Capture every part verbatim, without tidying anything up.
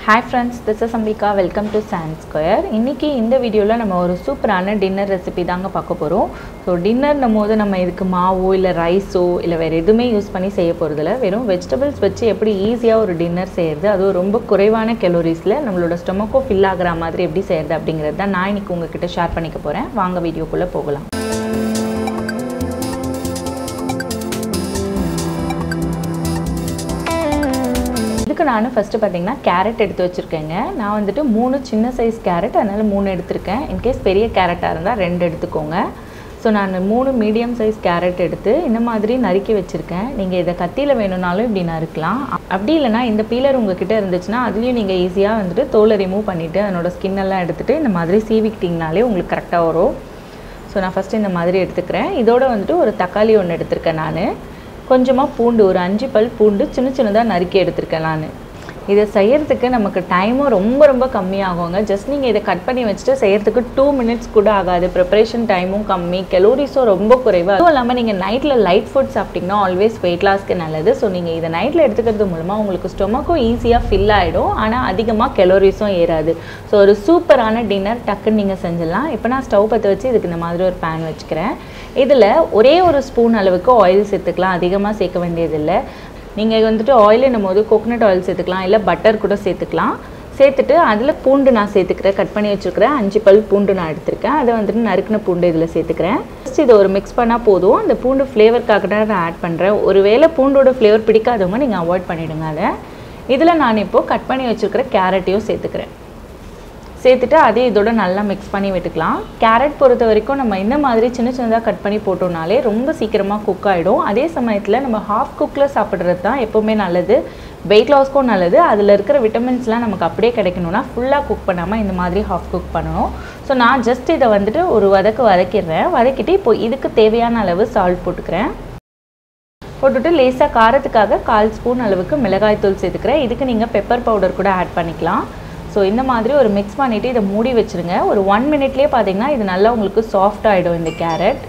Hi friends, this is Ambika. Welcome to Sansquare. இன்னைக்கு இந்த வீடியோல நம்ம ஒரு சூப்பரான டின்னர் ரெசிபி தாங்க பார்க்க போறோம். சோ டின்னர்னும் போது நம்ம இதுக்கு மாவோ இல்ல ரைஸோ இல்ல வேற எதுமே யூஸ் பண்ணி செய்ய போறது இல்ல. வெறும் வெஜிடபிள்ஸ் வச்சு எப்படி ஈஸியா ஒரு டின்னர் செய்யறது, அது ரொம்ப குறைவான கலோரிஸ்ல நம்மளோட ஸ்டொமக்கோ ஃபில் ஆகுற மாதிரி எப்படி செய்யறது அப்படிங்கறத தான் நான் இன்னைக்கு உங்ககிட்ட ஷேர் பண்ணிக்க போறேன். வாங்க வீடியோக்குள்ள போகலாம். இதுக்கு நான் ஃபர்ஸ்ட் பாத்தீங்கன்னா கேரட் எடுத்து வச்சிருக்கேங்க. நான் வந்துட்டு மூணு சின்ன சைஸ் கேரட் அதனால மூணு எடுத்துர்க்கேன். இன் கேஸ் பெரிய கேரட்டா இருந்தா ரெண்டு எடுத்துக்கோங்க. சோ நான் மூணு மீடியம் சைஸ் கேரட் எடுத்து இந்த மாதிரி நறுக்கி வச்சிருக்கேன். நீங்க இத கத்தியில வேணும்னாலும் இப்படி நறுக்கலாம். அப்படி இல்லனா இந்த பீலர் உங்ககிட்ட இருந்துச்சுனா அதுலயும் நீங்க ஈஸியா வந்துட்டு தோலை ரிமூவ் பண்ணிட்டு அதனோட ஸ்கின் எல்லாம் எடுத்துட்டு இந்த மாதிரி சீவிக்கிட்டீங்கனாலே உங்களுக்கு கரெக்ட்டா வரும். சோ நான் ஃபர்ஸ்ட் இந்த மாதிரி எடுத்துக்கிறேன். இதோட வந்துட்டு ஒரு தக்காளி ஒன்னு எடுத்துர்க்கேன் நானு. கொஞ்சமா பூண்டு ஒரு அஞ்சு பல் பூண்டு சின்ன சின்னதா நறுக்கி எடுத்துர்க்கேன் நான். இத செய்யிறதுக்கு நமக்கு டைமும் ரொம்ப ரொம்ப கம்மியாகுங்க. ஜஸ்ட் நீங்க இத கட் பண்ணி வச்சிட்டு செய்யிறதுக்கு two minutes கூட ஆகாது. preparation டைமும் கம்மி, கலோரிஸும் ரொம்ப குறைவா. அதுவும் இல்லாம நீங்க நைட்ல லைட் ஃபுட் சாப்பிட்டீங்கன்னா ஆல்வேஸ் weight lossக்கு நல்லது. சோ நீங்க இத நைட்ல எடுத்துக்கிறது மூலமா உங்களுக்கு ஸ்டொமக்கும் ஈஸியா ஃபில் ஆயிடும். ஆனா அதிகமா கலோரிஸும் ஏறாது. சோ ஒரு சூப்பரான டின்னர் டக்குன்னு நீங்க செஞ்சிடலாம். இப்போ நான் ஸ்டவ் பத்த வச்சு இதுக்கு இந்த மாதிரி ஒரு pan வச்சுக்கிறேன். இதுல ஒரே ஒரு ஸ்பூன் அளவுக்கு ஆயில் சேர்த்துக்கலாம். அதிகமா சேர்க்க வேண்டியது இல்ல. நீங்க வந்துட்டு ஆயில் என்னும்போது கோகனட் ஆயில் சேர்த்துக்கலாம் இல்ல பட்டர் கூட சேர்த்துக்கலாம். சேர்த்துட்டு அதுல பூண்டு நான் சேர்த்துக்கிறேன். கட் பண்ணி வச்சிருக்கேன் அஞ்சு பல் பூண்டு நான் எடுத்துர்க்கேன். அத வந்துட்டு நறுக்குன பூண்டு இதல சேர்த்துக்கிறேன். ஜஸ்ட் இத ஒரு mix பண்ணா போதும். அந்த பூண்டு ஃப்ளேவர்க்காக தான் நான் ஆட் பண்றேன். ஒருவேளை பூண்டோட ஃப்ளேவர் பிடிக்காதவங்க நீங்க அவாய்ட் பண்ணிடுங்க அத. இதல நான் இப்போ கட் பண்ணி வச்சிருக்கிற கேரட்டையும் சேர்த்துக்கிறேன். சேர்த்துட்டு அதே இதோட நல்லா mix பண்ணி விட்டுக்கலாம். கேரட் பொறுத்த வரைக்கும் நம்ம இந்த மாதிரி சின்ன சின்னதா கட் பண்ணி போட்டோம்னாலே ரொம்ப சீக்கிரமா குக் ஆயிடும். அதே சமயத்துல நம்ம half cookல சாப்பிடுறது தான் எப்பவுமே நல்லது. weight lossக்கும் நல்லது. அதுல இருக்கிற விட்டமின்ஸ்லாம் நமக்கு அப்படியே கிடைக்கணும்னா ஃபுல்லா குக் பண்ணாம இந்த மாதிரி half cook பண்ணனும். சோ நான் ஜஸ்ட் இத வந்துட்டு ஒரு வதக்கு வதக்கிறேன். வதக்கிட்டு இப்போ இதுக்கு தேவையான அளவு salt போட்டுக்கிறேன். போட்டுட்டு லேசா காரத்துக்காக கால் ஸ்பூன் அளவுக்கு மிளகாய் தூள் சேர்த்துக்கிறேன். இதுக்கு நீங்க பெப்பர் பவுடர் கூட ஆட் பண்ணிக்கலாம். சோ இந்த மாதிரி ஒரு mix பண்ணிட்டு இத மூடி வச்சிருங்க. ஒரு one மினிட்லயே பாத்தீங்கன்னா இது நல்லா உங்களுக்கு சாஃப்ட் ஆயிடும் இந்த கேரட்.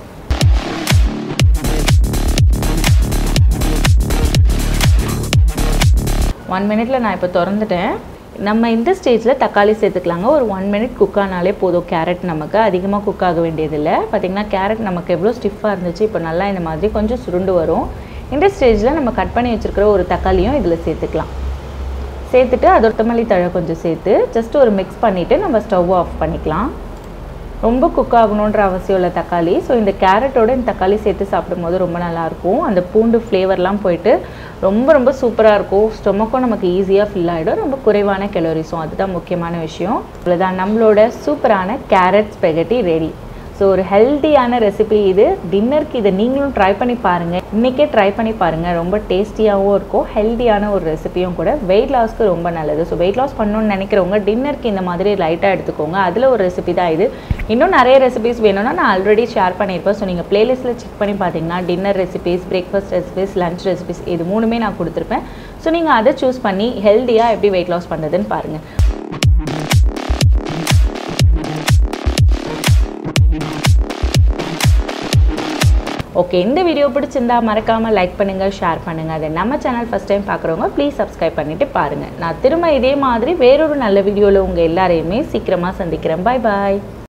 one மினிட்ல நான் இப்ப திறந்துட்டேன். நம்ம இந்த ஸ்டேஜ்ல தக்காளி சேர்த்துக்கலாங்க. ஒரு one மினிட் குக் ஆனாலே போதும் கேரட் நமக்கு. அதிகமா குக் ஆக வேண்டியது இல்ல. பாத்தீங்கன்னா கேரட் நமக்கு எவ்வளவு ஸ்டிஃபா இருந்துச்சு இப்போ நல்லா இந்த மாதிரி கொஞ்சம் சுருண்டு வரும். இந்த ஸ்டேஜ்ல நம்ம கட் பண்ணி வச்சிருக்கிற ஒரு தக்காளியும் இதல சேர்த்துக்கலாம். சேர்த்துட்டு அதோட கொத்தமல்லி தழை கொஞ்சம் சேர்த்து ஜஸ்ட் ஒரு mix பண்ணிட்டு நம்ம ஸ்டவ் ஆஃப் பண்ணிக்கலாம். ரொம்ப குக் ஆகணும்ன்ற அவசியம் இல்ல தக்காளி. சோ இந்த கேரட்டோட இந்த தக்காளி சேர்த்து சாப்பிடும்போது ரொம்ப நல்லா இருக்கும். அந்த பூண்டு ஃப்ளேவர்லாம் போயிட்டு ரொம்ப ரொம்ப சூப்பரா இருக்கும். ஸ்டொமக்கும் நமக்கு ஈஸியா ஃபில் ஆயிடும். ரொம்ப குறைவான கலோரிஸும் அதுதான் முக்கியமான விஷயம். அவ்வளவுதான் நம்மளோட சூப்பரான கேரட் ஸ்பெகட்டி ரெடி. சோ ஒரு ஹெல்தியான ரெசிபி இது. டின்னருக்கு இத நீங்களும் ட்ரை பண்ணி பாருங்க. இன்னைக்கே ட்ரை பண்ணி பாருங்க. ரொம்ப டேஸ்டியாவும் இருக்கும். ஹெல்தியான ஒரு ரெசிபியும் கூட. weight lossக்கு ரொம்ப நல்லது. சோ weight loss பண்ணனும்னு நினைக்கிறவங்க டின்னருக்கு இந்த மாதிரி லைட்டா எடுத்துக்கோங்க. அதுல ஒரு ரெசிபி தான் இது. இன்னும் நிறைய ரெசிபிஸ் வேணும்னா நான் ஆல்ரெடி ஷேர் பண்ணிருப்பேன். சோ நீங்க பிளேலிஸ்ட்ல செக் பண்ணி பாத்தீங்கன்னா dinner recipes, breakfast recipes, lunch recipes இது மூணுமே நான் கொடுத்திருப்பேன். சோ நீங்க அத चूஸ் பண்ணி ஹெல்தியா எப்படி weight loss பண்றதுன்னு பாருங்க. ஓகே, இந்த வீடியோ பிடிச்சிருந்தா மறக்காம லைக் பண்ணுங்க, ஷேர் பண்ணுங்க. அத நம்ம சேனல் ஃபர்ஸ்ட் டைம் பார்க்கறவங்க ப்ளீஸ் Subscribe பண்ணிட்டு பாருங்க. நான் திரும்ப இதே மாதிரி வேறொரு நல்ல வீடியோல உங்க எல்லாரையுமே சீக்கிரமா சந்திக்கிறேன். Bye by.